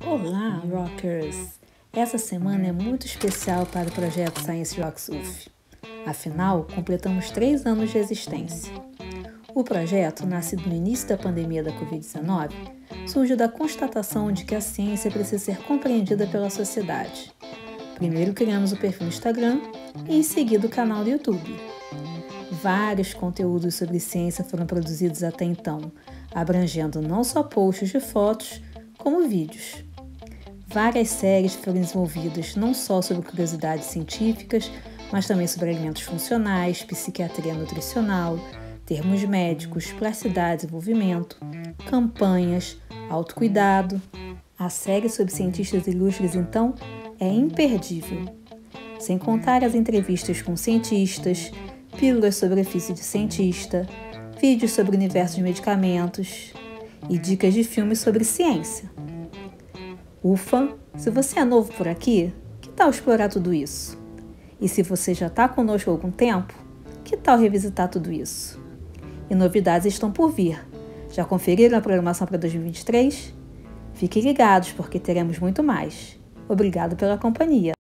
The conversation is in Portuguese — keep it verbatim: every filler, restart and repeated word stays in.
Olá, Rockers! Essa semana é muito especial para o projeto Science Rocks U F. Afinal, completamos três anos de existência. O projeto, nascido no início da pandemia da covid dezenove, surgiu da constatação de que a ciência precisa ser compreendida pela sociedade. Primeiro criamos o perfil no Instagram e em seguida o canal do YouTube. Vários conteúdos sobre ciência foram produzidos até então, abrangendo não só posts de fotos, como vídeos. Várias séries foram desenvolvidas não só sobre curiosidades científicas, mas também sobre alimentos funcionais, psiquiatria nutricional, termos médicos, plasticidade e desenvolvimento, campanhas, autocuidado. A série sobre cientistas ilustres, então, é imperdível. Sem contar as entrevistas com cientistas, pílulas sobre ofício de cientista, vídeos sobre o universo de medicamentos e dicas de filmes sobre ciência. Ufa! Se você é novo por aqui, que tal explorar tudo isso? E se você já está conosco há algum tempo, que tal revisitar tudo isso? E novidades estão por vir. Já conferiram a programação para dois mil e vinte e três? Fiquem ligados, porque teremos muito mais. Obrigado pela companhia.